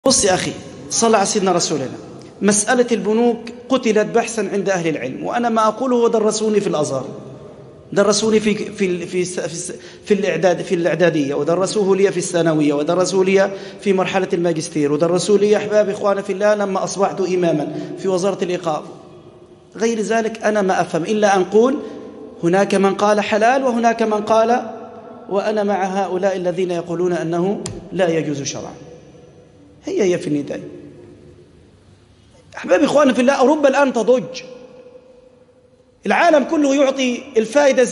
بص يا أخي، صلى على سيدنا رسول الله. مسألة البنوك قتلت بحثا عند أهل العلم، وأنا ما أقوله ودرسوني في الأزهر، درسوني في الإعدادية، ودرسوه لي في الثانوية، ودرسوه لي في مرحلة الماجستير، ودرسوه لي أحباب إخوانا في الله لما أصبحت إماما في وزارة الإيقاف. غير ذلك أنا ما أفهم إلا أن أقول هناك من قال حلال وهناك من قال، وأنا مع هؤلاء الذين يقولون أنه لا يجوز شرعا. هي في النداء. أحبابي إخواني في الله، أوروبا الآن تضج، العالم كله يعطي الفائدة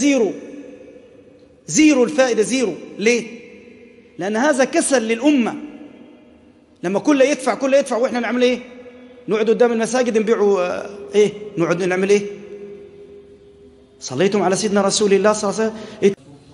زيرو الفائدة زيرو. ليه؟ لأن هذا كسل للأمة. لما كله يدفع وإحنا نعمل إيه؟ نقعد قدام المساجد نبيعوا إيه؟ نقعد نعمل إيه؟ صليتم على سيدنا رسول الله صلى الله عليه وسلم.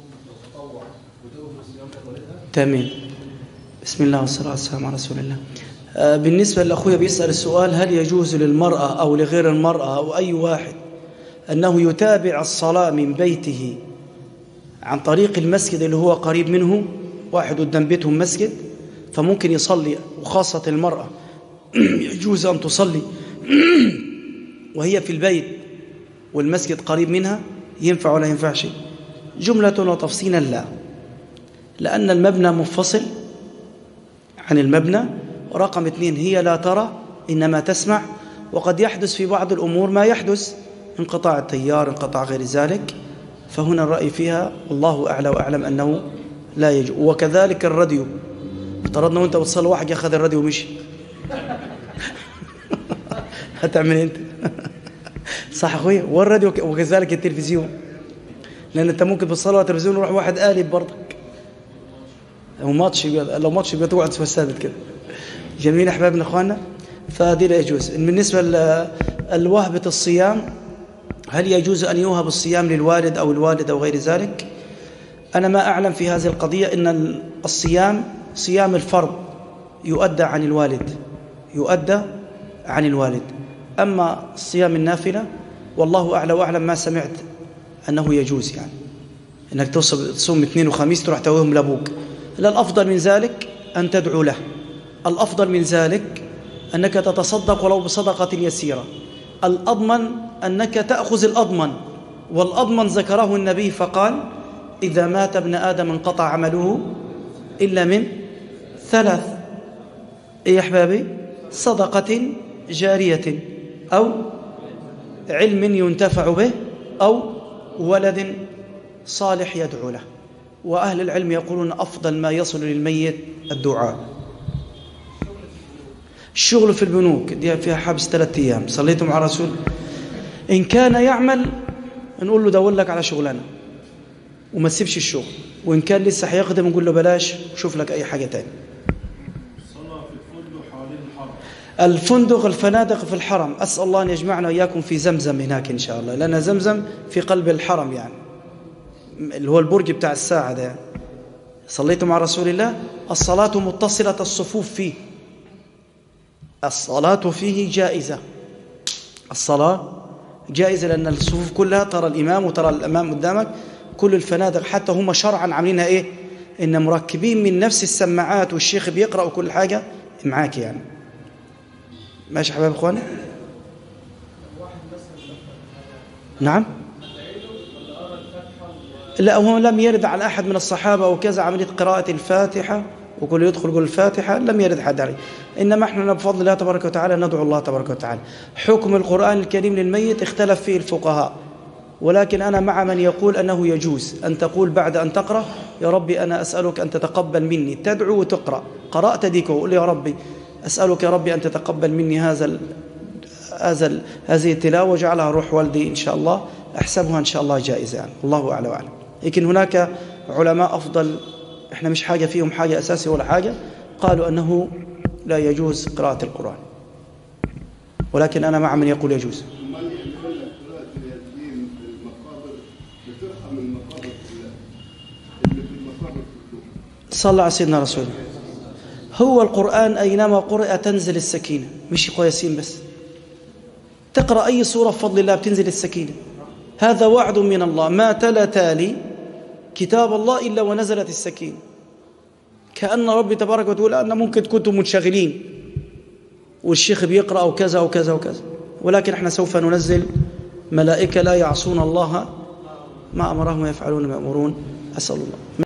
تمام. بسم الله والصلاة والسلام على رسول الله. بالنسبة لأخويا بيسأل السؤال، هل يجوز للمرأة أو لغير المرأة أو أي واحد أنه يتابع الصلاة من بيته عن طريق المسجد اللي هو قريب منه؟ واحد قدام بيتهم مسجد فممكن يصلي، وخاصة المرأة يجوز أن تصلي وهي في البيت والمسجد قريب منها، ينفع ولا ينفعش؟ جملة وتفصيلا لا، لأن المبنى منفصل عن المبنى، ورقم 2 هي لا ترى إنما تسمع، وقد يحدث في بعض الأمور ما يحدث، انقطاع التيار، انقطاع غير ذلك، فهنا الرأي فيها والله أعلى وأعلم أنه لا يجوز. وكذلك الراديو، افترضنا وانت بتصلي واحد ياخذ الراديو ومشي هتعمل انت صح أخوي؟ والراديو وكذلك التلفزيون، لأن انت ممكن بالصلاة والتلفزيون يروح واحد قالب برضك، لو ماتش يبقى تقعد ثابت كده. جميل أحبابنا إخواننا، فهذه لا يجوز. بالنسبة لوهبة الصيام، هل يجوز أن يوهب الصيام للوالد أو الوالد أو غير ذلك؟ أنا ما أعلم في هذه القضية. إن الصيام صيام الفرض يؤدى عن الوالد، أما صيام النافلة والله أعلى وأعلم ما سمعت أنه يجوز، يعني أنك تصوم اثنين وخميس تروح توهم لأبوك. لا، الأفضل من ذلك أن تدعو له، الأفضل من ذلك أنك تتصدق ولو بصدقة يسيرة، الأضمن أنك تأخذ الأضمن، والأضمن ذكره النبي فقال: إذا مات ابن آدم انقطع عمله إلا من 3. إيه يا أحبابي؟ صدقة جارية، أو علم ينتفع به، أو ولد صالح يدعو له. وأهل العلم يقولون أفضل ما يصل للميت الدعاء. الشغل في البنوك دي فيها حبس 3 أيام. صليتم على رسول. إن كان يعمل نقول له دور لك على شغلانة وما تسيبش الشغل، وإن كان لسه هيخدم نقول له بلاش، شوف لك أي حاجة تاني. صلاة في الفندق حوالين الحرم. الفندق، الفنادق في الحرم، أسأل الله أن يجمعنا وإياكم في زمزم هناك إن شاء الله، لأن زمزم في قلب الحرم، يعني اللي هو البرج بتاع الساعة ده. صليتم على رسول الله. الصلاة متصلة الصفوف فيه، الصلاة فيه جائزة، الصلاة جائزة، لأن الصفوف كلها ترى الإمام وترى الأمام قدامك. كل الفنادق حتى هم شرعا عاملينها إيه؟ إن مركبين من نفس السماعات، والشيخ بيقرأ وكل حاجة معاك يعني. ماشي حبايب إخواني؟ نعم. لا، هو لم يرد على أحد من الصحابة وكذا عملية قراءة الفاتحة وكل يدخل يقول الفاتحة، لم يرد حد عليه. إنما احنا بفضل الله تبارك وتعالى ندعو الله تبارك وتعالى. حكم القرآن الكريم للميت اختلف فيه الفقهاء، ولكن أنا مع من يقول أنه يجوز أن تقول بعد أن تقرأ: يا ربي أنا أسألك أن تتقبل مني، تدعو وتقرأ، قرأت ديك وقول يا ربي أسألك يا ربي أن تتقبل مني هذه التلاوة وجعلها روح والدي إن شاء الله، أحسبها إن شاء الله جائزة، يعني الله أعلى وأعلم. لكن هناك علماء أفضل، إحنا مش حاجة فيهم حاجة أساسية ولا حاجة، قالوا أنه لا يجوز قراءة القرآن، ولكن أنا مع من يقول يجوز. صلى على سيدنا رسول الله. هو القرآن أينما قرأ تنزل السكينة، مش قياسين بس، تقرأ أي سورة بفضل الله بتنزل السكينة. هذا وعد من الله، ما تلا تالي كتاب الله إلا ونزلت السكينة. كأن ربي تبارك وتعالى أن ممكن كنتم منشغلين والشيخ بيقرأ وكذا وكذا وكذا، ولكن احنا سوف ننزل ملائكة لا يعصون الله ما أمرهم ويفعلون ما يأمرون. أسأل الله.